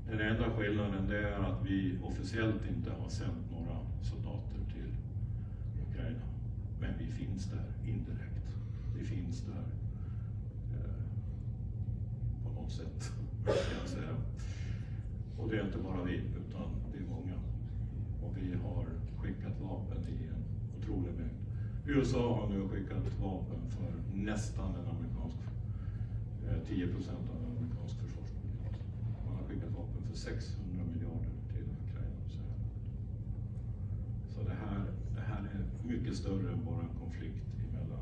Den enda skillnaden det är att vi officiellt inte har sänt några soldater till Ukraina. Men vi finns där indirekt. Vi finns där på något sätt, kan jag säga. Och det är inte bara vi, utan det är många. Och vi har skickat vapen i en otrolig mängd. USA har nu skickat vapen för nästan en amerikansk, 10% av en amerikansk försvarsbudget. Man har skickat vapen för 600 miljarder till Ukraina. Så det här är mycket större än bara en konflikt mellan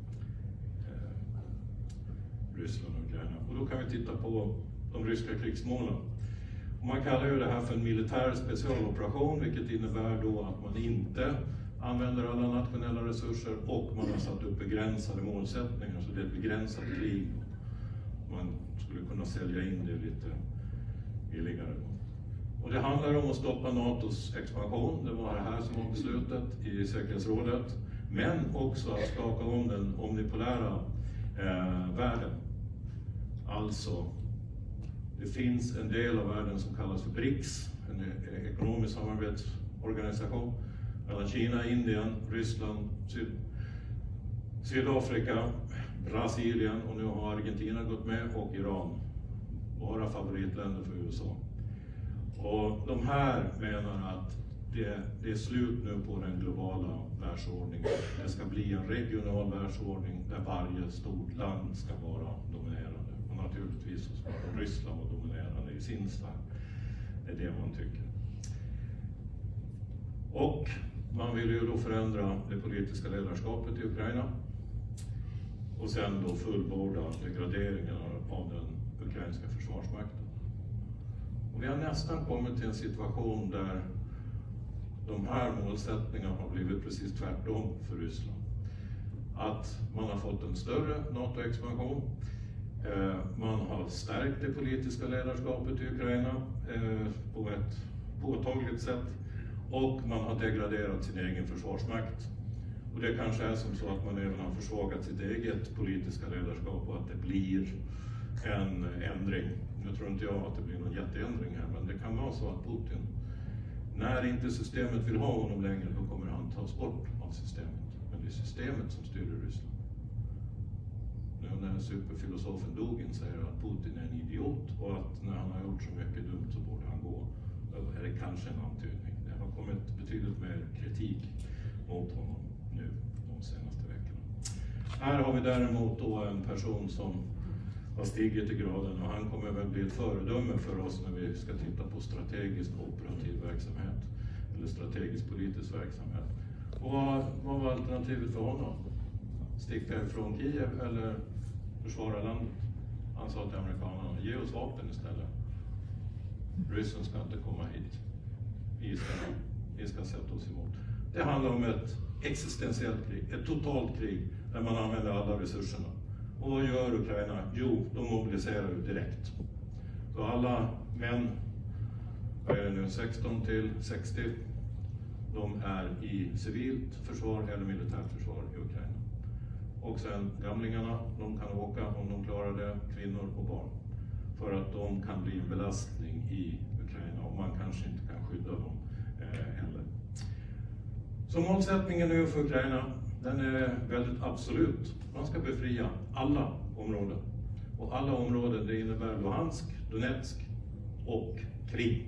Ryssland och Ukraina. Och då kan vi titta på de ryska krigsmålen. Och man kallar ju det här för en militär specialoperation, vilket innebär då att man inte använder alla nationella resurser och man har satt upp begränsade målsättningar, så det är ett begränsat krig. Man skulle kunna sälja in det lite billigare. Och det handlar om att stoppa NATOs expansion, det var det här som var beslutet i säkerhetsrådet, men också att skaka om den omnipolära världen. Alltså, det finns en del av världen som kallas för BRICS, en ekonomisk samarbetsorganisation mellan Kina, Indien, Ryssland, Sydafrika, Brasilien och nu har Argentina gått med och Iran. Bara favoritländer för USA. Och de här menar att det är slut nu på den globala världsordningen. Det ska bli en regional världsordning där varje stort land ska vara dominerande. Och naturligtvis så ska Ryssland vara dominerande i sin sfär. Det är det man tycker. Och man vill ju då förändra det politiska ledarskapet i Ukraina. Och sen då fullborda degraderingen av den ukrainska försvarsmakten. Och vi har nästan kommit till en situation där de här målsättningarna har blivit precis tvärtom för Ryssland. Att man har fått en större NATO-expansion. Man har stärkt det politiska ledarskapet i Ukraina på ett påtagligt sätt. Och man har degraderat sin egen försvarsmakt. Och det kanske är som så att man även har försvagat sitt eget politiska ledarskap och att det blir en ändring. Nu tror inte jag att det blir någon jätteändring här, men det kan vara så att Putin, när inte systemet vill ha honom längre, då kommer han tas bort av systemet. Men det är systemet som styr Ryssland. Nu när superfilosofen Dugin säger att Putin är en idiot och att när han har gjort så mycket dumt så borde han gå, då är det kanske en antydning. Det har kommit betydligt mer kritik mot honom nu de senaste veckorna. Här har vi däremot då en person som har stigit i graden och han kommer väl bli ett föredöme för oss när vi ska titta på strategisk operativ verksamhet eller strategisk politisk verksamhet. Och vad var alternativet för honom? Sticka ifrån Kiev eller försvara landet? Han sa till amerikanerna, ge oss vapen istället. Ryssen ska inte komma hit. Vi ska sätta oss emot. Det handlar om ett existentiellt krig, ett totalt krig där man använder alla resurserna. Och vad gör Ukraina? Jo, de mobiliserar direkt. Så alla män, vad är det nu, 16 till 60, de är i civilt försvar eller militärt försvar i Ukraina. Och sen gamlingarna, de kan åka om de klarar det, kvinnor och barn. För att de kan bli en belastning i Ukraina och man kanske inte kan skydda dem heller. Så målsättningen nu för Ukraina, den är väldigt absolut. Man ska befria alla områden. Och alla områden, det innebär Luhansk, Donetsk och Krim.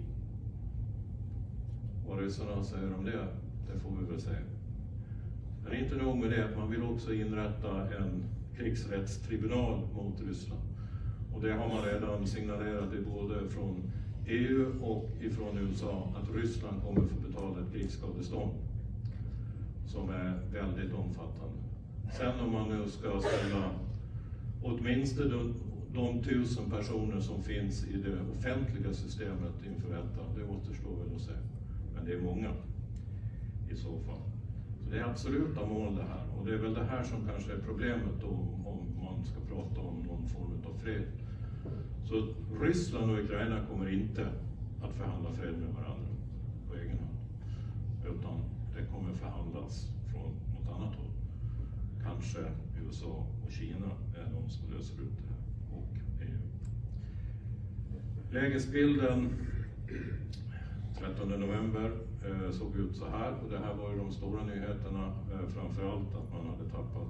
Vad ryssarna säger om det, det får vi väl säga. Men inte nog med det, man vill också inrätta en krigsrättstribunal mot Ryssland. Och det har man redan signalerat både från EU och ifrån USA att Ryssland kommer få betala ett krigsskadestånd som är väldigt omfattande. Sen om man nu ska ställa åtminstone de 1000 personer som finns i det offentliga systemet inför rätta, det återstår väl att se. Men det är många i så fall. Så det är absoluta mål det här. Och det är väl det här som kanske är problemet då, om man ska prata om någon form av fred. Så Ryssland och Ukraina kommer inte att förhandla fred med varandra på egen hand. Utan det kommer förhandlas från något annat håll. Kanske USA och Kina är de som löser ut det här. Och EU. Lägesbilden 13 november såg ut så här, och det här var ju de stora nyheterna, framförallt att man hade tappat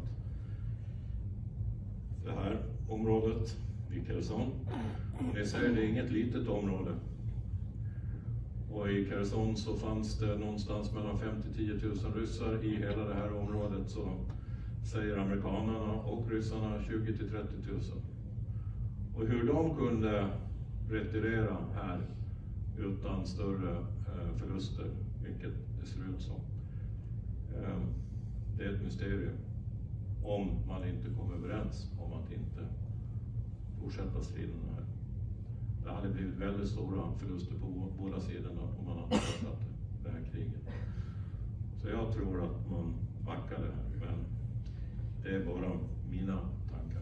det här området vid Kherson. Och ni ser, det är inget litet område. Och i Kherson så fanns det någonstans mellan 5 till 10 000 ryssar i hela det här området, så säger amerikanerna och ryssarna 20 till 30 000. Och hur de kunde retirera här utan större förluster, vilket det ser ut som, det är ett mysterium. Om man inte kom överens om att inte fortsätta striden här. Det hade blivit väldigt stora förluster på båda sidorna om man hade fortsatt det här kriget. Så jag tror att man backade här, men det är bara mina tankar.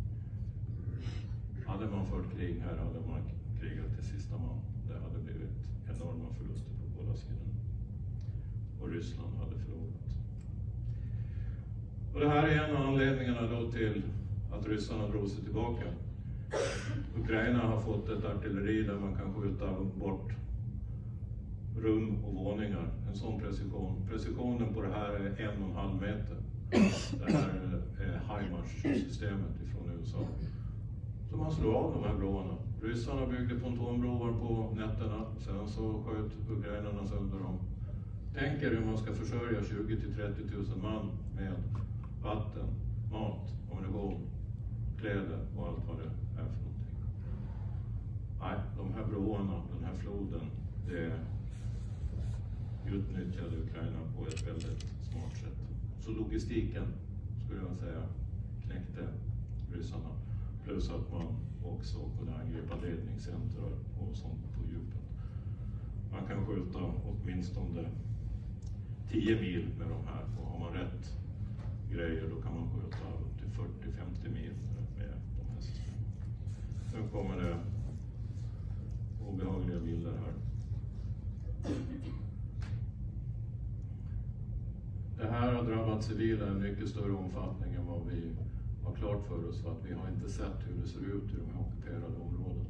Hade man fört krig här hade man krigat till sista man. Det hade blivit enorma förluster på båda sidorna. Och Ryssland hade förlorat. Och det här är en av anledningarna då till att ryssarna drog sig tillbaka. Ukraina har fått ett artilleri där man kan skjuta bort rum och våningar. En sån precision. Precisionen på det här är 1,5 meter. Det här är HIMARS-systemet ifrån USA. Så man slår av de här broarna. Ryssarna byggde pontonbroar på nätterna, sen så sköt ukrainarna sönder dem. Tänk er hur man ska försörja 20 till 30 000 man med vatten, mat, ammunition, kläder och allt vad det är för någonting. Nej, de här broarna, den här floden, det utnyttjade Ukraina på ett väldigt smart sätt. Så logistiken, skulle jag säga, knäckte ryssarna. Plus att man också kunde angripa ledningscentrar och sånt på djupet. Man kan skjuta åtminstone 10 mil med de här, och har man rätt grejer då kan man skjuta upp till 40-50 mil med de här systemen. Nu kommer det obehagliga bilder här. Det här har drabbat civila i mycket större omfattning än vad vi har klart för oss, för att vi har inte sett hur det ser ut i de här ockuperade områdena.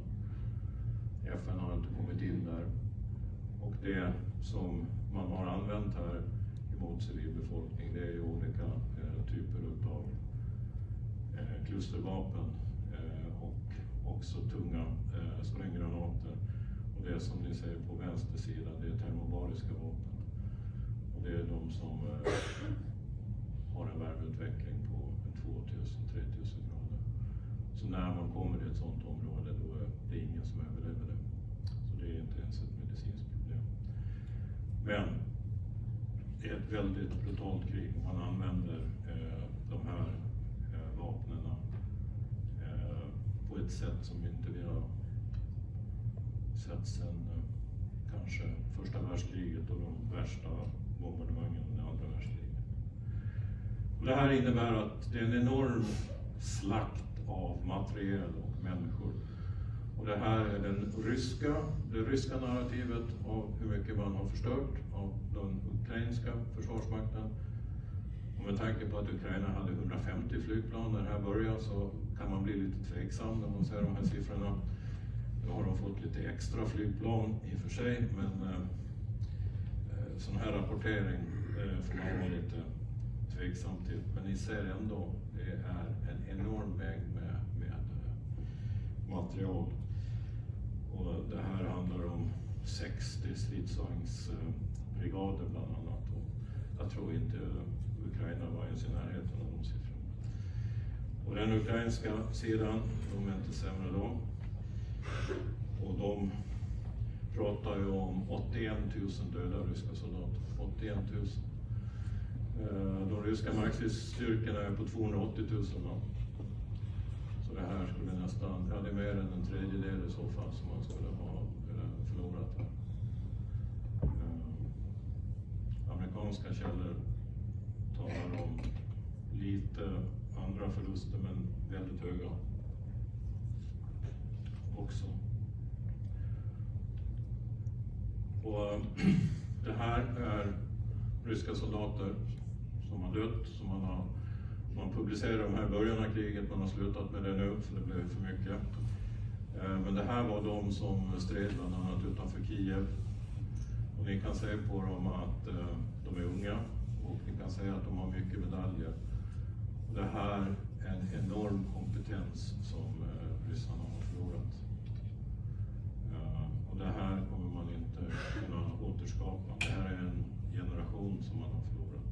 FN har inte kommit in där, och det som man har använt här emot civilbefolkning, det är ju olika typer av klustervapen och också tunga spränggranater. Och det som ni ser på vänster sida, det är termobariska vapen. Och det är de som har en värmeutveckling på 2000-3000 grader. Så när man kommer till ett sådant område, då är det ingen som överlever det. Så det är inte ens ett medicinskt problem. Men det är ett väldigt brutalt krig. Man använder de här vapnen på ett sätt som inte vi har sett sedan kanske första världskriget och de värsta bombardemangen under andra världskriget. Och det här innebär att det är en enorm slakt av materiel och människor. Och det här är det ryska narrativet av hur mycket man har förstört av den ukrainska försvarsmakten. Och med tanke på att Ukraina hade 150 flygplan när det här började, så kan man bli lite tveksam när man ser de här siffrorna. Nu har de fått lite extra flygplan i och för sig, men sån här rapportering får man vara lite tveksam till. Men ni ser ändå, det är en enorm mängd med material. Och det här handlar om 60 stridsvagnsbrigader bland annat. Och jag tror inte Ukraina var ens i närheten av de siffrorna. Och den ukrainska sidan, de är inte sämre då. Och de pratar ju om 81 000 döda ryska soldater. 81 000. De ryska marxiststyrkorna är på 280 000 man. Så det här skulle nästan, det är mer än en tredjedel i så fall som man skulle ha förlorat här. Amerikanska källor talar om lite andra förluster, men väldigt höga också. Och det här är ryska soldater som har dött, som man publicerar de här i början av kriget, man har slutat med det nu för det blev för mycket. Men det här var de som stred bland annat utanför Kiev. Och ni kan se på dem att de är unga och ni kan se att de har mycket medaljer. Och det här är en enorm kompetens som ryssarna har förlorat. Och det här kommer man inte kunna återskapa. Det här är en generation som man har förlorat.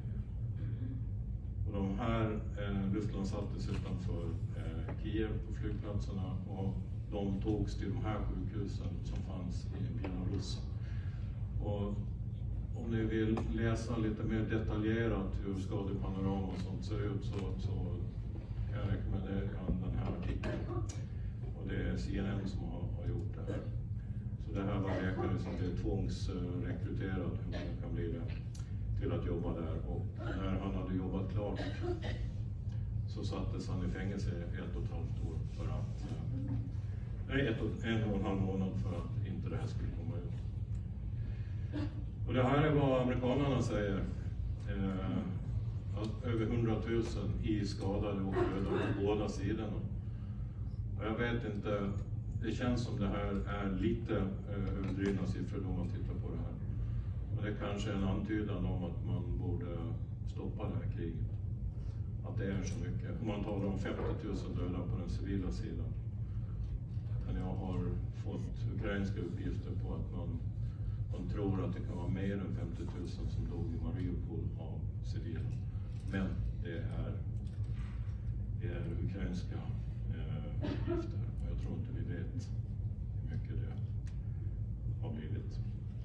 Och de här luftlandsattes utanför Kiev på flygplatserna och de togs till de här sjukhusen som fanns i Belarus. Och om ni vill läsa lite mer detaljerat hur skadepanorama och sånt ser ut så kan jag rekommendera den här artikeln. Och det är CNN som har gjort det här. Så det här var läkare som blev tvångsrekryterad, hur man kan bli det, till att jobba där. Och när han hade jobbat klart så sattes han i fängelse 1,5 år för att, nej 1,5 månad för att inte det här skulle komma ut. Och det här är vad amerikanerna säger. Att över 100 000 i skadade och döda på båda sidorna. Och jag vet inte, det känns som det här är lite överdrivna siffror då man tittar på det här. Men det kanske är en antydan om att man borde stoppa det här kriget. Att det är så mycket. Om man talar om 50 000 döda på den civila sidan. Men jag har fått ukrainska uppgifter på att man tror att det kan vara mer än 50 000 som dog i Mariupol av civila. Men det är ukrainska uppgifter. Och jag tror inte vi vet hur mycket det har blivit.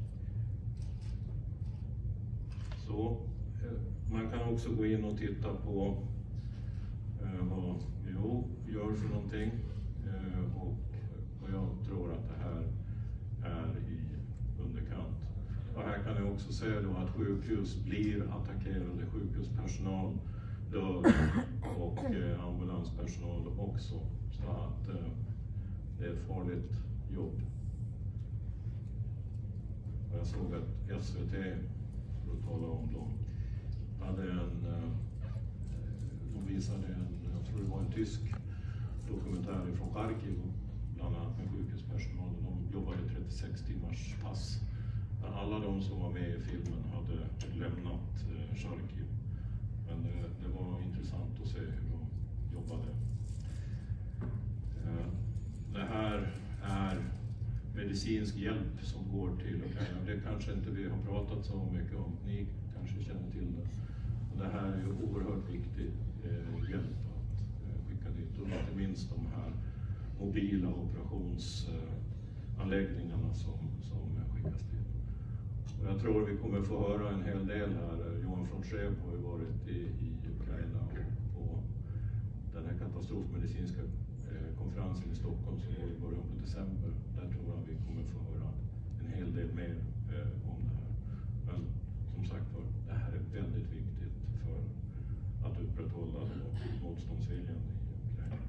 Så man kan också gå in och titta på vad WHO gör för någonting. Och jag tror att det här är i underkant. Och här kan jag också se då att sjukhus blir attackerade, sjukhuspersonal dör och ambulanspersonal också. Så att det är ett farligt jobb. Och jag såg att SVT, för att tala om dem, hade de visade jag tror det var en tysk dokumentär från Kharkiv, bland annat med sjukhuspersonal. De jobbade 36 timmars pass. Men alla de som var med i filmen hade lämnat Kharkiv. Men det var intressant att se hur de jobbade. Det här är medicinsk hjälp som går till Ukraina. Det kanske inte vi har pratat så mycket om. Ni kanske känner till det. Men det här är ju oerhört viktig hjälp att skicka dit. Och inte minst de här mobila operationsanläggningarna som skickas dit. Och jag tror vi kommer få höra en hel del här. Johan von Scheib har ju varit i Ukraina och på den här katastrofmedicinska konferensen i Stockholm som går i början på december. Där tror jag vi kommer få höra en hel del mer om det här. Men som sagt var, det här är väldigt viktigt för att upprätthålla motståndsviljan i Ukraina.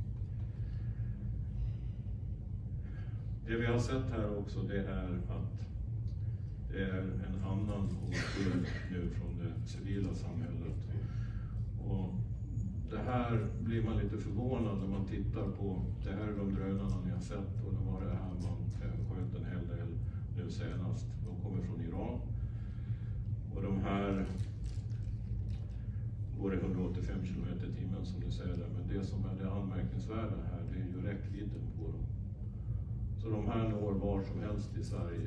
Det vi har sett här också, det är att det är en annan hotbild nu från det civila samhället. Och det här blir man lite förvånad när man tittar på, det här är de drönarna ni har sett och det var det här man sköt en hel del nu senast. De kommer från Iran. Och de här går 185 km/h som ni ser där, men det som är det anmärkningsvärda här, det är ju räckvidden på dem. Så de här når var som helst i Sverige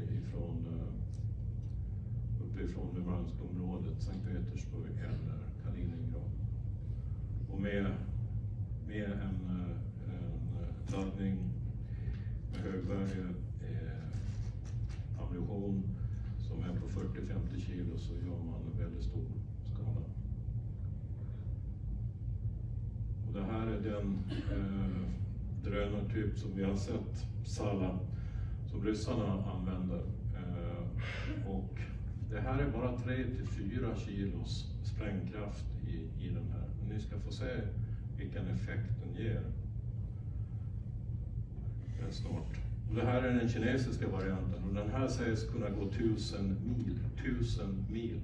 uppifrån Murmanskområdet, Sankt Petersburg eller Kaliningrad. Och med en laddning med högvärdig ammunition som är på 40-50 kilo så gör man en väldigt stor skada. Och det här är den drönartyp som vi har sett, Sala, som ryssarna använder. Och det här är bara 3-4 kilos sprängkraft i den här. Ni ska få se vilken effekt den ger snart. Och det här är den kinesiska varianten och den här sägs kunna gå 1000 mil.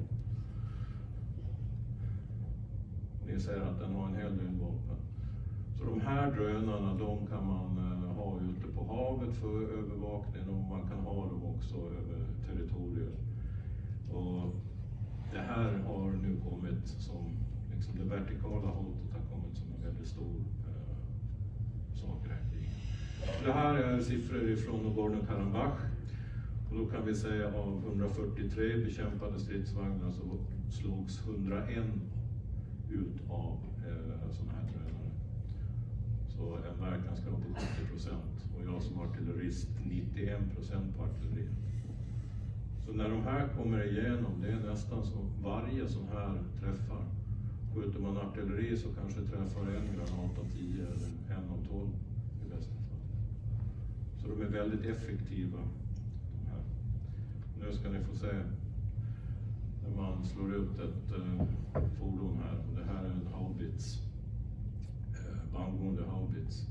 Och ni ser att den har en hel del vapen. Så de här drönarna, de kan man ha ute på havet för övervakning och man kan ha dem också över territorier. Och det här har nu kommit som, liksom det vertikala hotet har kommit som en väldigt stor sak i det här kriget. Det här är siffror ifrån Nagorno-Karabach. Och då kan vi säga av 143 bekämpade stridsvagnar så slogs 101 ut av sådana här drönare. Så en verkansgrad på 70% och jag som artillerist 91% på artilleri. Så när de här kommer igenom, det är nästan som varje sån här träffar. Skjuter man artilleri så kanske träffar en granat av 10 eller en av 12 i bästa fall. Så de är väldigt effektiva. De här. Nu ska ni få se när man slår ut ett fordon här. Och det här är en haubits, bandgående haubits.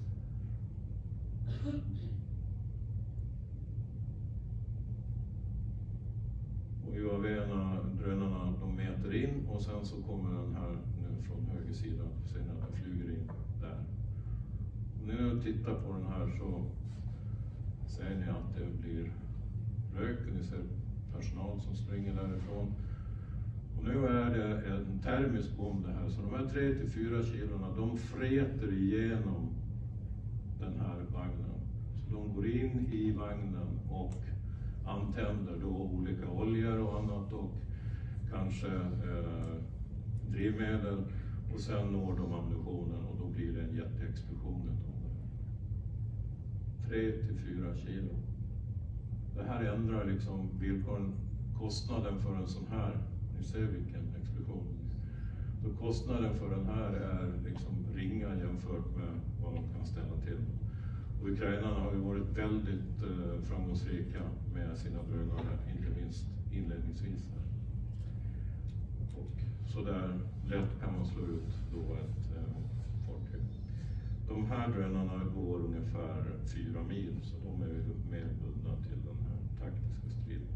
Och UAV-drönarna de mäter in och sen så kommer den här nu från höger sida. Ser ni att den flyger in där. Och när ni tittar på den här så ser ni att det blir rök och ni ser personal som springer därifrån. Och nu är det en termisk bomb det här, så de här 3-4 kilorna de fräter igenom den här vagnen. Så de går in i vagnen och antänder då olika oljor och annat och kanske drivmedel och sen når de ammunitionen och då blir det en jätteexplosion utav det. 3-4 kilo. Det här ändrar liksom villkoren, kostnaden för en sån här, ni ser vilken explosion. Så kostnaden för den här är liksom ringa jämfört med vad de kan ställa till. Och ukrainarna har ju varit väldigt framgångsrika med sina drönare, inte minst inledningsvis här. Och så där lätt kan man slå ut då ett fartyg. De här drönarna går ungefär 4 mil, så de är mer bundna till den här taktiska striden.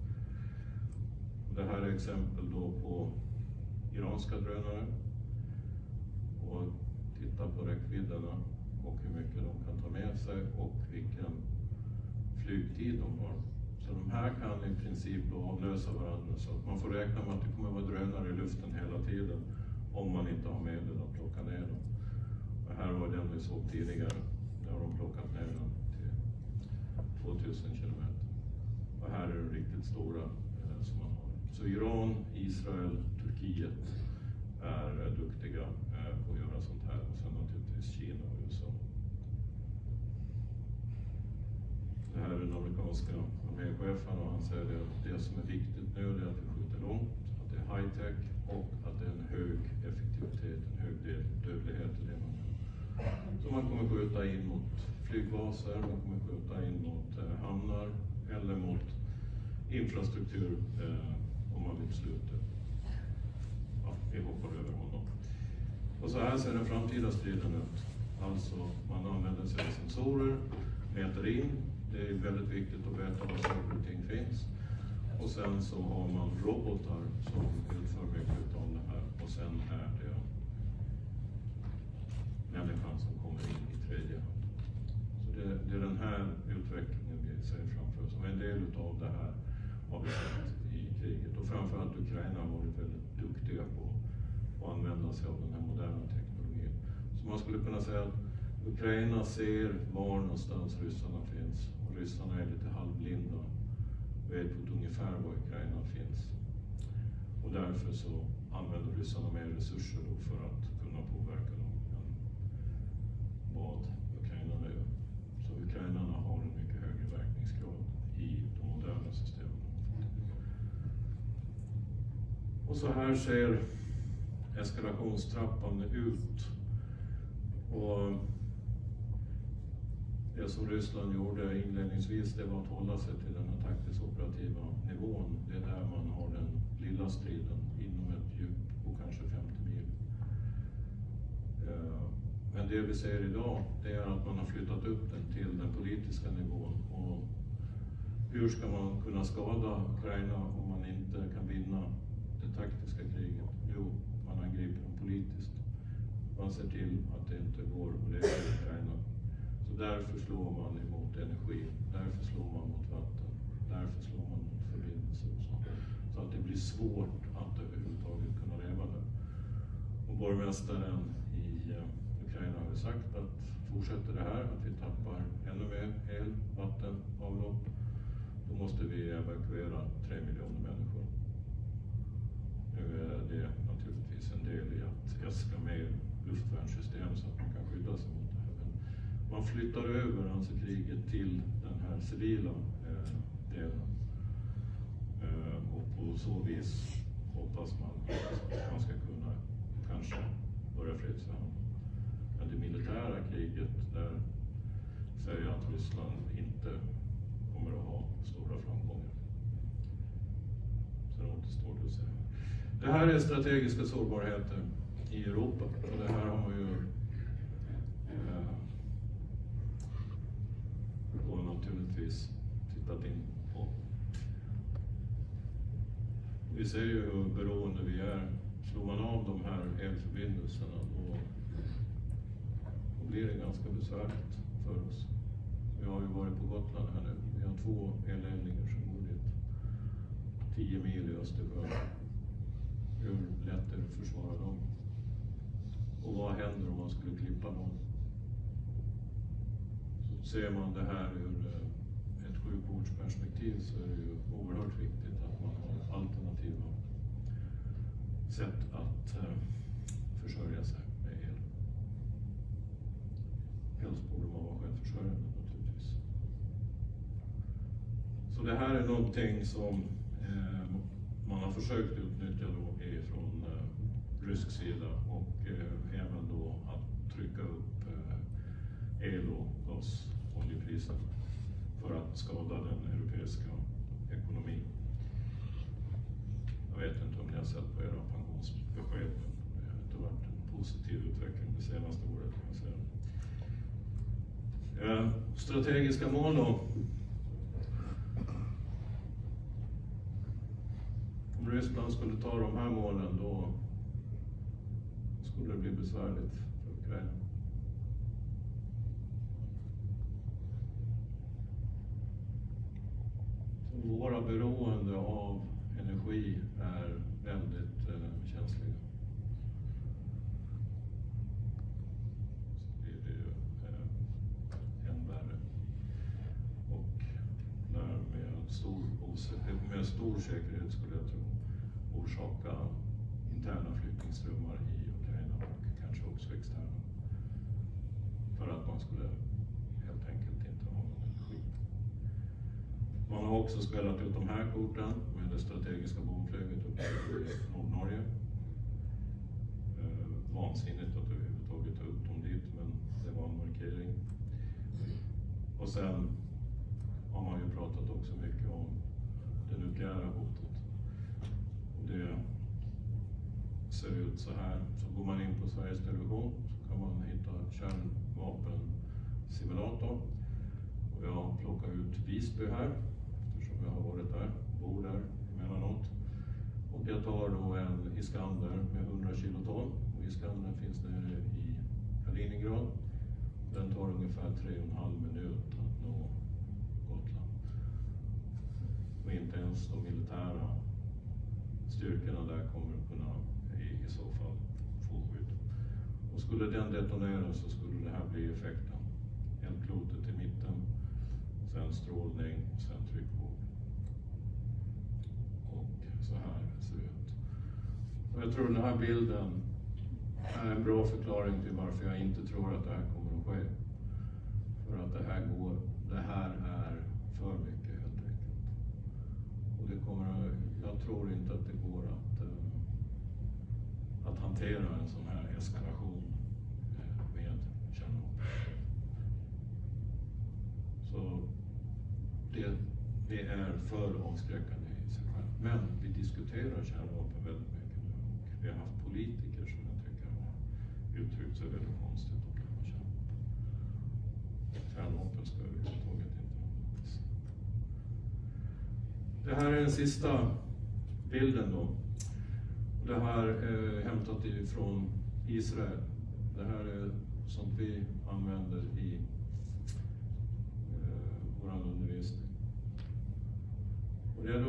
Det här är exempel då på iranska drönare. Och titta på räckvidderna och hur mycket de kan ta med sig och vilken flygtid de har. Så de här kan i princip då avlösa varandra, så att man får räkna med att det kommer vara drönare i luften hela tiden om man inte har medel att plocka ner dem. Och här var den vi såg tidigare, där har de plockat ner den till 2000 kilometer. Och här är det riktigt stora som man har. Så Iran, Israel, Turkiet är duktiga på att göra sånt här och sen naturligtvis Kina och USA. Det här är den amerikanska arméchefen och han säger att det som är viktigt nu är att vi skjuter långt, att det är high tech och att det är en hög effektivitet, en hög dödlighet i det man gör. Så man kommer skjuta in mot flygbaser, man kommer skjuta in mot hamnar eller mot infrastruktur om man vill sluta. Ja, vi hoppar över honom. Och så här ser den framtida striden ut. Alltså man använder sig av sensorer, mäter in. Det är väldigt viktigt att veta var saker och ting finns. Och sen så har man robotar som utför mycket av det här. Och sen är det människan som kommer in i tredje hand. Så det är den här utvecklingen vi ser framför oss. Och en del av det här har vi sett i kriget. Och framförallt Ukraina har varit väldigt duktiga på att använda sig av den här moderna teknologin. Så man skulle kunna säga att Ukraina ser var någonstans ryssarna finns. Och ryssarna är lite halvblinda. Vet ungefär var Ukraina finns. Och därför så använder ryssarna mer resurser då för att kunna påverka dem än vad ukrainarna gör. Så ukrainarna har en mycket högre verkningsgrad i de moderna systemen. Och så här ser eskalationstrappan ut. Och det som Ryssland gjorde inledningsvis, det var att hålla sig till den här taktiskt operativa nivån. Det är där man har den lilla striden inom ett djup på kanske 50 mil. Men det vi ser idag, det är att man har flyttat upp den till den politiska nivån. Och hur ska man kunna skada Ukraina om man inte kan vinna det taktiska kriget? Jo, man angriper dem politiskt. Man ser till att det inte går att leda Ukraina. Så därför slår man emot energi, därför slår man mot vatten, därför slår man mot förbindelser och så. Så att det blir svårt att överhuvudtaget kunna leva där. Och borgmästaren i Ukraina har sagt att fortsätter det här, att vi tappar ännu mer el, vatten, avlopp, då måste vi evakuera 3 miljoner människor. Nu är det naturligtvis en del i att äska mer luftvärnssystem så att man kan skydda sig mot det här. Men man flyttar över alltså kriget till den här civila delen. Och på så vis hoppas man att man ska kunna kanske börja fredsförhandla. Men det militära kriget, där säger jag att Ryssland inte kommer att ha stora framgångar. Så det återstår det att säga. Det här är strategiska sårbarheter i Europa. Och det här har man ju då naturligtvis tittat in på. Vi ser ju hur beroende vi är. Slår man av de här elförbindelserna då blir det ganska besvärligt för oss. Vi har ju varit på Gotland här nu. Vi har 2 elledningar som går dit 10 mil i Östersjön. Hur lätt är det att försvara dem? Och vad händer om man skulle klippa dem? Så ser man det här ur ett sjukvårdsperspektiv så är det ju oerhört viktigt att man har alternativa sätt att försörja sig med el. Helst borde man vara självförsörjande naturligtvis. Så det här är någonting som man har försökt utnyttja då från rysk sida och även då att trycka upp el- och oljepriser för att skada den europeiska ekonomin. Jag vet inte om ni har sett på era pensionsbesked, men det har inte varit en positiv utveckling det senaste året kan jag säga. Strategiska mål då. Om Ryssland skulle ta de här målen då skulle det bli besvärligt för Ukraina. Så våra beroende av energi är väldigt känsliga. Så det är ju än värre. Och där med stor säkerhet skulle jag tro orsaka interna flyktingströmmar i Ukraina och kanske också externa. För att man skulle helt enkelt inte ha någon energi. Man har också spelat ut de här korten med det strategiska bombflyget uppe i Nordnorge. Vansinnigt att överhuvudtaget ta upp dem dit, men det var en markering. Och sen har man ju pratat också mycket om det nukleära hotet. Och det ser ut så här. Så går man in på Sveriges Television så kan man hitta kärnvapensimulator. Och jag har plockat ut Visby här eftersom jag har varit där, bor där emellanåt. Och jag tar då en Iskander med 100 kiloton. Och Iskander finns nere i Kaliningrad. Den tar ungefär 3,5 minut att nå Gotland. Och inte ens de militära styrkorna där kommer att kunna i så fall få skydd. Och skulle den detoneras så skulle det här bli effekten. Eldklotet i mitten, sen strålning och sen tryckvåg. Och så här ser det ut. Och jag tror den här bilden är en bra förklaring till varför jag inte tror att det här kommer att ske. För att det här är för mycket helt enkelt. Och jag tror inte att det går att hantera en sån här eskalation med kärnvapen. Så det är för avskräckande i sig själv. Men vi diskuterar kärnvapen väldigt mycket nu. Och vi har haft politiker som jag tycker har uttryckt sig väldigt konstigt om det här kärnvapen. Kärnvapen ska överhuvudtaget inte användas. Det här är den sista bilden då. Det här är hämtat ifrån Israel. Det här är sånt vi använder i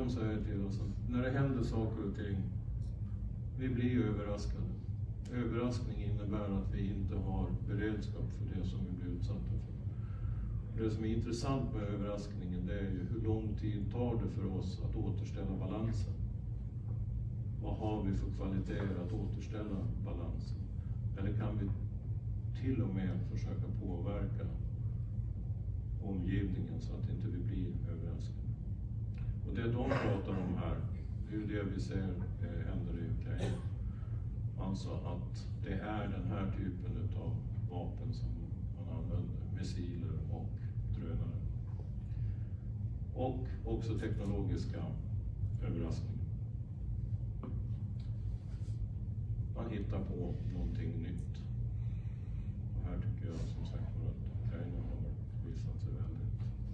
de säger till oss att när det händer saker och ting, vi blir överraskade. Överraskning innebär att vi inte har beredskap för det som vi blir utsatta för. Det som är intressant med överraskningen, det är ju hur lång tid tar det för oss att återställa balansen. Vad har vi för kvaliteter att återställa balansen? Eller kan vi till och med försöka påverka omgivningen så att inte vi blir överraskade? Och det de pratar om här, det är ju det vi ser händer i Ukraina. Alltså att det är den här typen av vapen som man använder, missiler och drönare. Och också teknologiska överraskningar. Man hittar på någonting nytt. Och här tycker jag som sagt att Ukraina har visat sig väldigt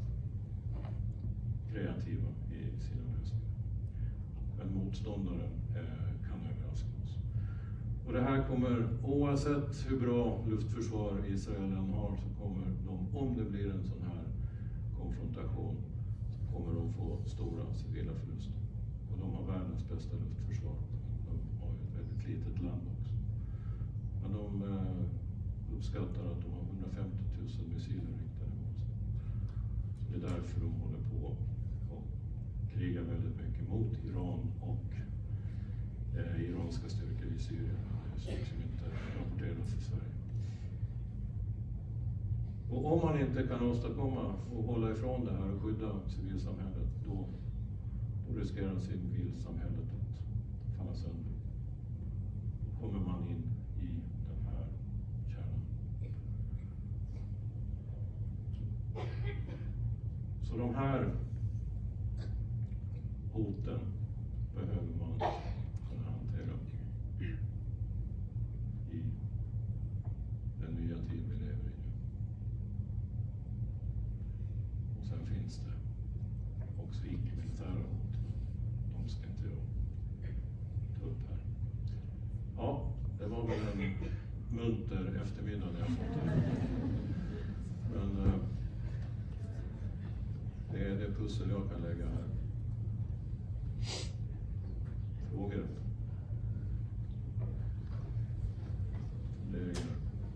kreativa i sina lösningar. Men motståndaren kan överraska oss. Och det här kommer, oavsett hur bra luftförsvar Israel har, så kommer de, om det blir en sån här konfrontation, så kommer de få stora civila förluster. Och de har världens bästa luftförsvar. De har ju ett väldigt litet land också. Men de uppskattar att de har 150 000 missiler riktade mot sig. Så det är därför de håller på och krigar väldigt mycket mot Iran och iranska styrkor i Syrien. Det är som inte rapporteras i Sverige. Och om man inte kan åstadkomma och hålla ifrån det här och skydda civilsamhället, då riskerar civilsamhället att falla sönder. Då kommer man in i den här kärnan. Så de här hoten behöver man kunna hantera i den nya tid vi lever i nu. Och sen finns det också icke-militära hot. De ska inte jag ta upp här. Ja, det var väl en munter eftermiddag när jag fått det. Men det är det pussel jag kan lägga här. Frågor? Funderingar?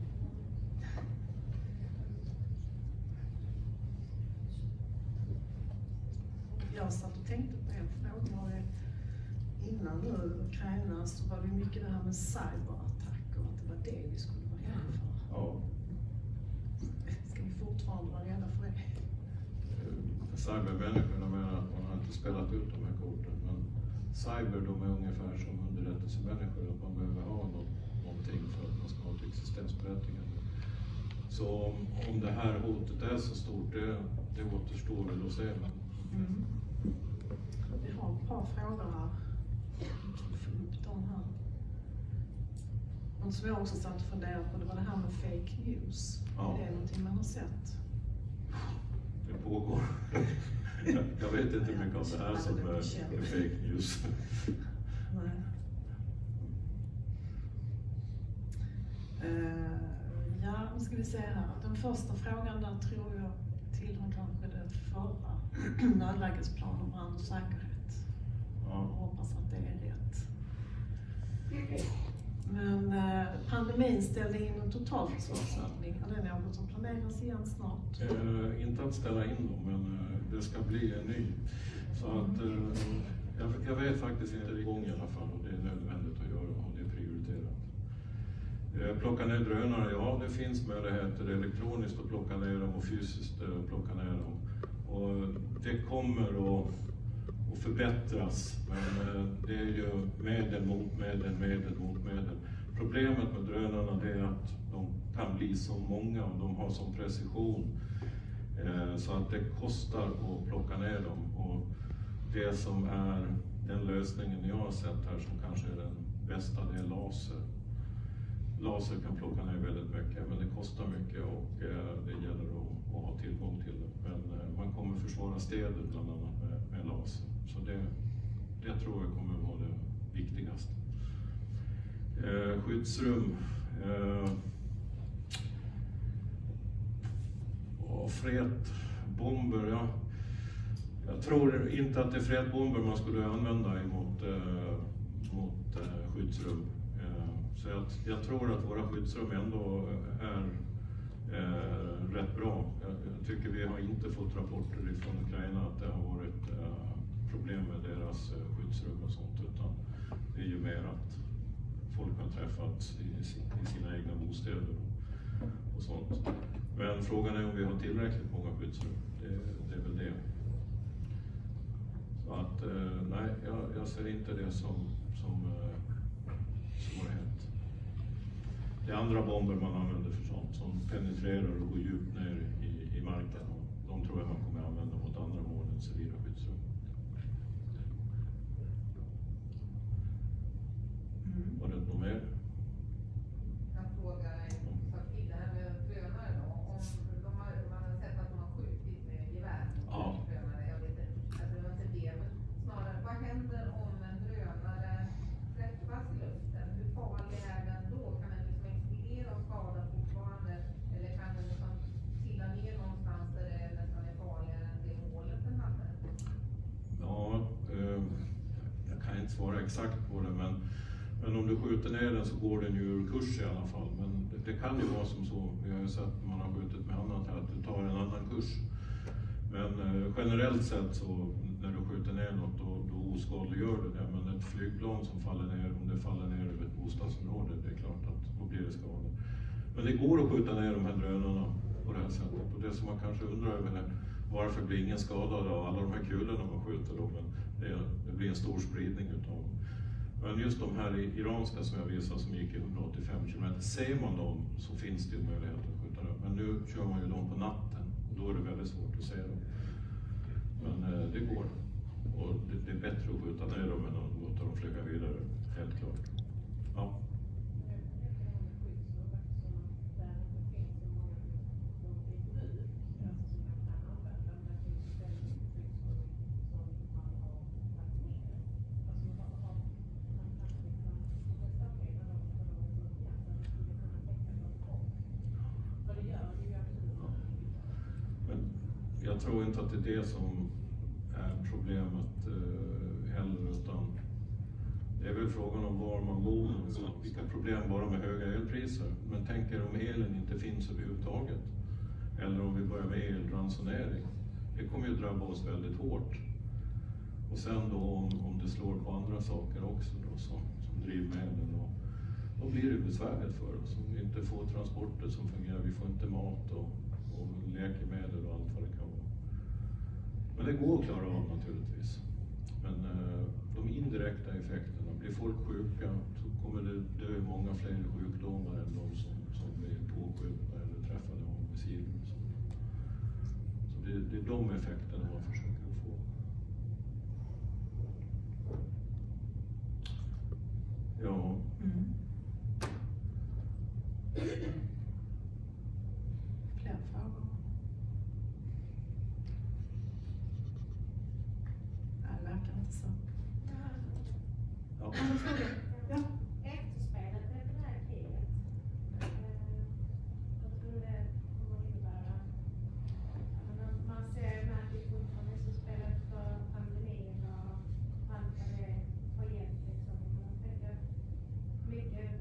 Jag satt och tänkte på en fråga. Innan nu Ukraina så var det mycket det här med cyberattacker, att det var det vi skulle vara rädda för. Ja. Ska vi fortfarande vara rädda för det? Cybermänniskorna menar att man har inte spelat ut de här korten, men cyber, de är ungefär som underrättelsemänniskor, att man behöver ha någonting för att man ska ha ett existensberättigande. Så om det här hotet är så stort, det återstår väl att se. Mm. Vi har ett par frågor här. Få upp dem här. Och som jag också satt och funderade på, det var det här med fake news. Ja. Är det någonting man har sett? Det pågår. Jag vet inte mycket om det här som är fake news. Nej. Ja, nu ska vi se här. Den första frågan där tror jag tillhör kanske det förra. Nödlägesplan om brand och säkerhet. Ja. Jag hoppas att det är rätt. Men pandemin ställde in en totalförsvarsövning. Är det något som planeras igen snart? Inte att ställa in dem, men det ska bli en ny. Så att, jag vet faktiskt inte igång i alla fall, och det är nödvändigt att göra, och det är prioriterat. Plocka ner drönare, ja, det finns möjligheter elektroniskt att plocka ner dem och fysiskt plocka ner dem. Och det kommer att förbättras, men det är ju medel mot medel. Problemet med drönarna är att de kan bli så många och de har sån precision så att det kostar att plocka ner dem. Och det som är den lösningen jag har sett här som kanske är den bästa, det är laser. Laser kan plocka ner väldigt mycket, men det kostar mycket och det gäller att ha tillgång till det. Men man kommer försvara städer bland annat med laser. Så det tror jag kommer att vara det viktigaste. Skyddsrum. Fret, bomber, ja. Jag tror inte att det är fredbomber man skulle använda mot skyddsrum. Så jag tror att våra skyddsrum ändå är rätt bra. Jag tycker vi har inte fått rapporter från Ukraina att det har varit problem med deras skyddsrum och sånt, utan det är ju mer att folk har träffats i sina egna bostäder och sånt. Men frågan är om vi har tillräckligt många skyddsrum. Det är väl det. Så att nej, jag ser inte det som har hänt. Det är andra bomber man använder för sånt som penetrerar och går djupt ner i marken. Och de tror jag man kommer använda mot andra mål än civila skyddsrum. Var det något mer? Jag frågar till det här med drönare då. Om man har sett att de har skjutit med gevär mot drönare. Jag vet inte, alltså det var inte det, men snarare vad händer om en drönare träffas i luften? Hur farlig är den då? Kan den liksom explodera och skada fortfarande? Eller kan den liksom trilla ner någonstans där det nästan är farligare än det målet den hade? Ja, jag kan inte svara exakt på det, men om du skjuter ner den så går den ju ur kurs i alla fall. Men det kan ju vara som så, vi har ju sett när man har skjutit med annat här, att du tar en annan kurs. Men generellt sett så när du skjuter ner något då oskadliggör du det. Men ett flygplan som faller ner, om det faller ner över ett bostadsområde, det är klart att då blir det skador. Men det går att skjuta ner de här drönarna på det här sättet. Och det som man kanske undrar över är varför blir ingen skadad av alla de här kulorna man skjuter då? Men det blir en stor spridning utav dem. Men just de här iranska som jag visade som gick i 185 km, ser man dem så finns det ju möjlighet att skjuta dem. Men nu kör man ju dem på natten och då är det väldigt svårt att se dem. Men det går. Och det är bättre att skjuta ner dem än att låta dem flyga vidare, helt klart. Ja. Jag tror inte att det är det som är problemet heller, utan det är väl frågan om var man bor och vilka problem bara med höga elpriser. Men tänk er om elen inte finns överhuvudtaget, eller om vi börjar med elransonering. Det kommer ju drabba oss väldigt hårt. Och sen då om det slår på andra saker också då, som drivmedel, då blir det besvärligt för oss. Om vi inte får transporter som fungerar, vi får inte mat och läkemedel och allt vad det kan vara. Men det går att klara av naturligtvis. Men de indirekta effekterna, blir folk sjuka så kommer det dö många fler sjukdomar än de som blir påskjutna eller träffade av missiler. Så det är de effekterna man försöker att få. Ja. Fler frågor? Nej, det verkar inte så. Ja. Ja. Efterspelet efter det här kriget, vad tror du det kommer att innebära? Man ser märkligt fortfarande så spelet för pandemin och allt vad det har gett liksom. Man tänker mycket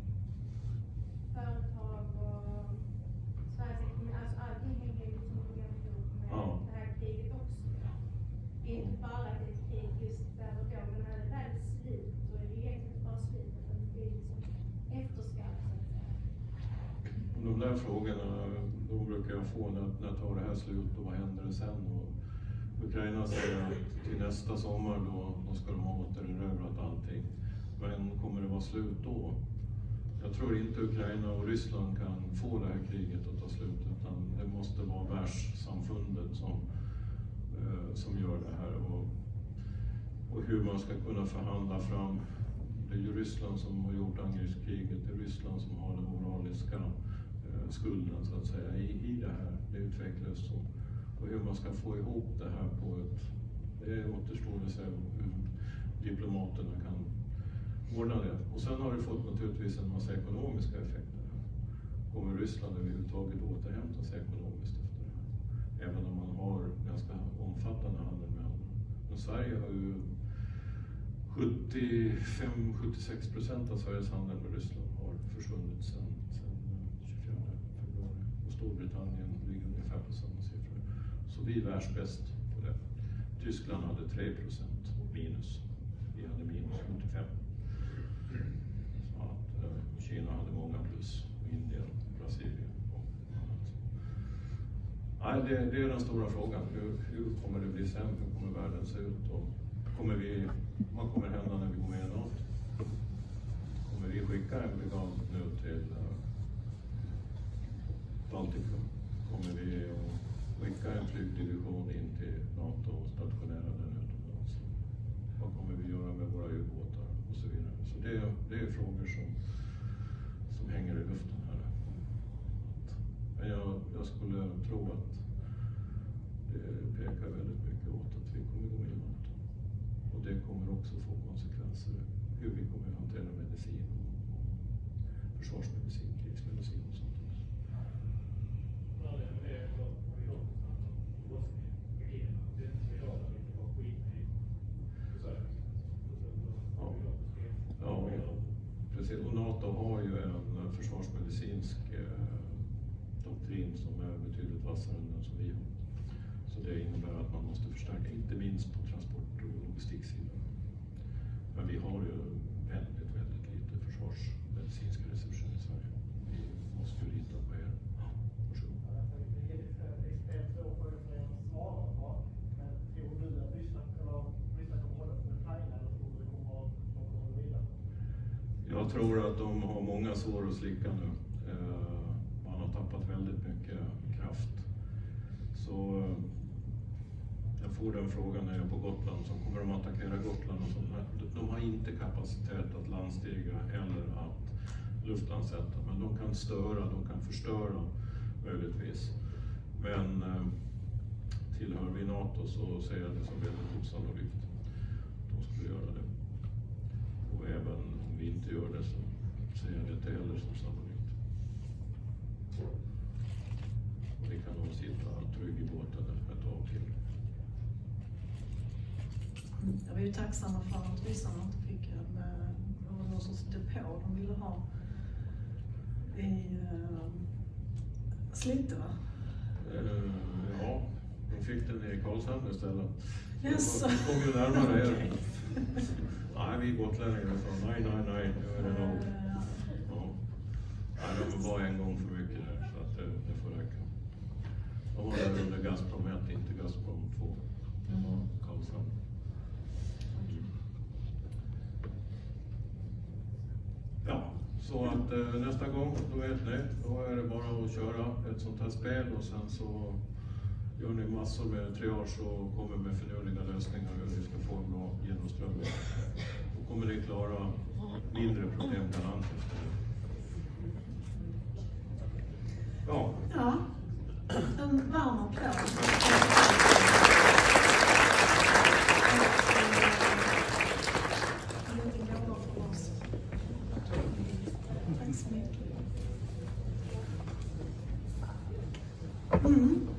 företag och Sveriges ekonomi, alltså allting hänger liksom ihop med det här kriget också. Inte bara att det är ett krig just där och då, men när det väl är slut, då är det ju egentligen inte bara slut, utan det blir liksom efterskalv så att säga. De där frågorna, då brukar jag få när tar det här slut och vad händer det sen? Och Ukraina säger att till nästa sommar då ska de ha återerövrat allting. Men kommer det vara slut då? Jag tror inte Ukraina och Ryssland kan få det här kriget att ta slut, utan det måste vara världssamfundet som gör det här. Och hur man ska kunna förhandla fram. Det är ju Ryssland som har gjort angreppskriget, det är Ryssland som har den moraliska skulden så att säga i det här. Det utvecklas så. Och hur man ska få ihop det här på det återstår att se hur diplomaterna kan ordna det. Och sen har det fått naturligtvis en massa ekonomiska effekter. Kommer Ryssland överhuvudtaget återhämta sig ekonomiskt efter det här? Även om man har ganska omfattande handel med Men Sverige har ju 75-76% av Sveriges handel med Ryssland har försvunnit sedan 24 februari. Och Storbritannien ligger ungefär på samma siffror. Så vi är världsbäst på det. Tyskland hade 3% minus. Vi hade minus 75. Så att Kina hade många plus. Indien, Brasilien och annat. Nej, det är den stora frågan. Hur kommer det bli sen? Hur kommer världen se ut? Och vad kommer hända när vi går med i NATO? Kommer vi skicka en brigad nu till Baltikum? Kommer vi att skicka en flygdivision in till NATO och stationera den utomlands? Vad kommer vi göra med våra ubåtar och så vidare? Så det är frågor som hänger i luften här. Men jag skulle tro att det pekar väldigt mycket åt att vi kommer gå med i NATO. Och det kommer också få konsekvenser hur vi kommer att hantera medicin och försvarsmedicin, krigsmedicin och sånt. Ja, precis. Och NATO har ju en försvarsmedicinsk doktrin som är betydligt vassare än den som vi har. Så det innebär att man måste förstärka, inte minst på transport- och logistiksidan. Men vi har ju väldigt lite försvarsmedicinska resurser i Sverige. Vi måste ju lita på er. Varsågod. Jag tror att de har många sår att slicka nu. Man har tappat väldigt mycket kraft. Så jag får den frågan när jag är på Gotland, så kommer de attackera Gotland och sånt. De har inte kapacitet att landstiga eller att luftlandsätta, men de kan störa, de kan förstöra möjligtvis. Men tillhör vi NATO så ser jag det som väldigt osannolikt att de skulle göra det. Och även om vi inte gör det så ser jag det inte heller som sannolikt. Och vi kan nog sitta trygg i båten ett tag till. Jag är ju tacksamma för att ryssarna inte fick någon sorts depå de ville ha i Slite, va? Ja, de fick den i Karlshamn istället. Yes. De kom ju närmare er. Nej, vi gotlänningar sa nej, nu är det nog. Ja. Nej, de var en gång för mycket där, så att det får räcka. De var där under Gazprom 1, inte Gazprom 2. Det var Karlshamn. Ja, så att nästa gång, då vet ni, då är det bara att köra ett sånt här spel och sen så gör ni massor med triage och kommer med finurliga lösningar hur vi ska få en bra genomströmning. Då kommer ni klara mindre problem än annat. Ja. Ja, en varm applåd. Tack så mycket.